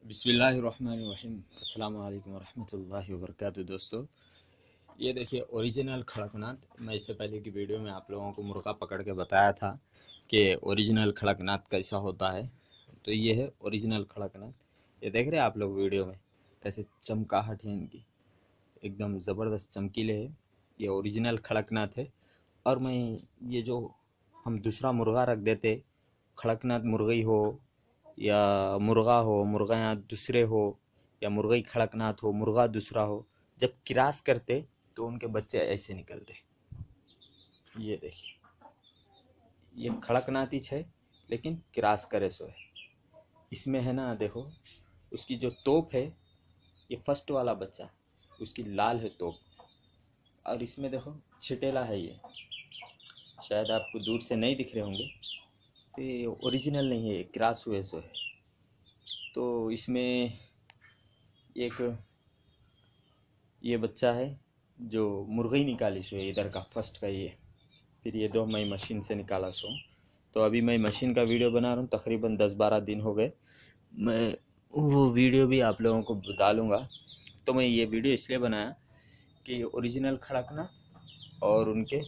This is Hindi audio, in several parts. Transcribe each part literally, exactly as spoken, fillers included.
बिस्मिल्लाहिर्रहमानिर्रहीम। अस्सलाम वालेकुम वरहमतुल्लाहि वबरकातुहू। दोस्तों, ये देखिए ओरिजिनल कड़कनाथ। मैं इससे पहले की वीडियो में आप लोगों को मुर्गा पकड़ के बताया था कि ओरिजिनल कड़कनाथ कैसा होता है। तो ये है ओरिजिनल कड़कनाथ। ये देख रहे हैं आप लोग वीडियो में कैसे चमकाहट है इनकी, एकदम ज़बरदस्त चमकीले है। ये ओरिजिनल कड़कनाथ है। और मैं ये जो हम दूसरा मुर्गा रख देते, कड़कनाथ मुर्गी हो या मुर्गा हो, मुर्गा यहाँ दूसरे हो या मुर्गी कड़कनाथ हो, मुर्गा दूसरा हो, जब क्रॉस करते तो उनके बच्चे ऐसे निकलते। ये देखिए, ये कड़कनाथ ही है लेकिन क्रॉस करे सो है। इसमें है ना, देखो उसकी जो तोप है, ये फर्स्ट वाला बच्चा, उसकी लाल है तोप। और इसमें देखो छिटेला है। ये शायद आपको दूर से नहीं दिख रहे होंगे, तो ये ओरिजिनल नहीं है, क्रॉस हुए सो है। तो इसमें एक ये बच्चा है जो मुर्गी निकाली सो है, इधर का फर्स्ट का ये। फिर ये दो मैं मशीन से निकाला सो। तो अभी मैं मशीन का वीडियो बना रहा हूँ, तकरीबन दस बारह दिन हो गए। मैं वो वीडियो भी आप लोगों को डालूँगा। तो मैं ये वीडियो इसलिए बनाया कि ओरिजिनल कड़कनाथ और उनके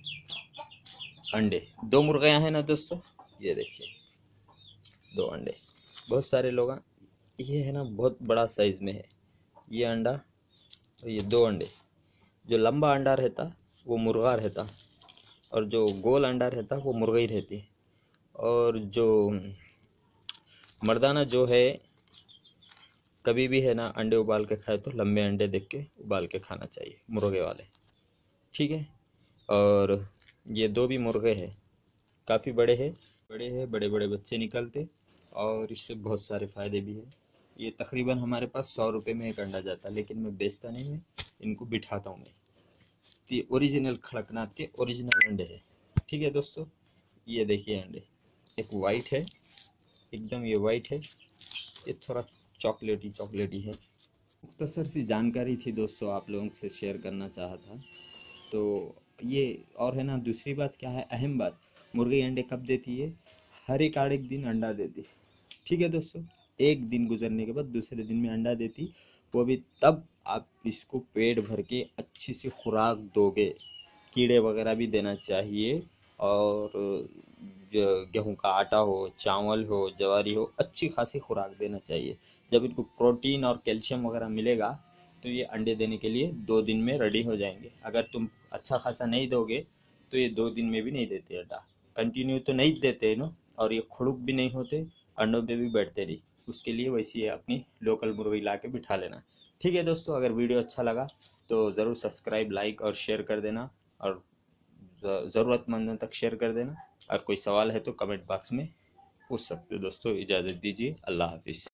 अंडे, दो मुर्गियाँ हैं ना दोस्तों। ये देखिए दो अंडे, बहुत सारे लोग, ये है ना बहुत बड़ा साइज़ में है ये अंडा। और ये दो अंडे, जो लंबा अंडा रहता वो मुर्गा रहता, और जो गोल अंडा रहता वो मुर्गी रहती। और जो मर्दाना जो है, कभी भी है ना अंडे उबाल के खाए तो लंबे अंडे देख के उबाल के खाना चाहिए, मुर्गे वाले, ठीक है। और ये दो भी मुर्गे हैं, काफ़ी बड़े हैं, बड़े हैं, बड़े बड़े बच्चे निकलते। और इससे बहुत सारे फ़ायदे भी है। ये तकरीबन हमारे पास सौ रुपये में एक अंडा जाता, लेकिन मैं बेचता नहीं, मैं इनको बिठाता हूँ मैं। तो ये ओरिजिनल कड़कनाथ के ओरिजिनल अंडे हैं, ठीक है दोस्तों। ये देखिए अंडे, एक वाइट है, एकदम ये वाइट है, ये थोड़ा चॉकलेटी चॉकलेटी है। मुख्तसर सी जानकारी थी दोस्तों, आप लोगों से शेयर करना चाहा था। तो ये और है ना, दूसरी बात क्या है, अहम बात, मुर्गी अंडे कब देती है? हर एक आड़ एक दिन अंडा देती है, ठीक है दोस्तों। एक दिन गुजरने के बाद दूसरे दिन में अंडा देती, वो भी तब आप इसको पेट भर के अच्छी सी खुराक दोगे। कीड़े वगैरह भी देना चाहिए, और गेहूं का आटा हो, चावल हो, ज्वारी हो, अच्छी खासी खुराक देना चाहिए। जब इनको प्रोटीन और कैल्शियम वगैरह मिलेगा तो ये अंडे देने के लिए दो दिन में रेडी हो जाएंगे। अगर तुम अच्छा खासा नहीं दोगे तो ये दो दिन में भी नहीं देते अंडा, कंटिन्यू तो नहीं देते ना। और ये खुड़ुक भी नहीं होते, अंडों पे भी बैठते नहीं। उसके लिए वैसी है, अपनी लोकल मुर्गी ला के बिठा लेना, ठीक है दोस्तों। अगर वीडियो अच्छा लगा तो ज़रूर सब्सक्राइब, लाइक और शेयर कर देना, और ज़रूरतमंदों तक शेयर कर देना। और कोई सवाल है तो कमेंट बॉक्स में पूछ सकते हो दोस्तों। इजाज़त दीजिए, अल्लाह हाफिज़।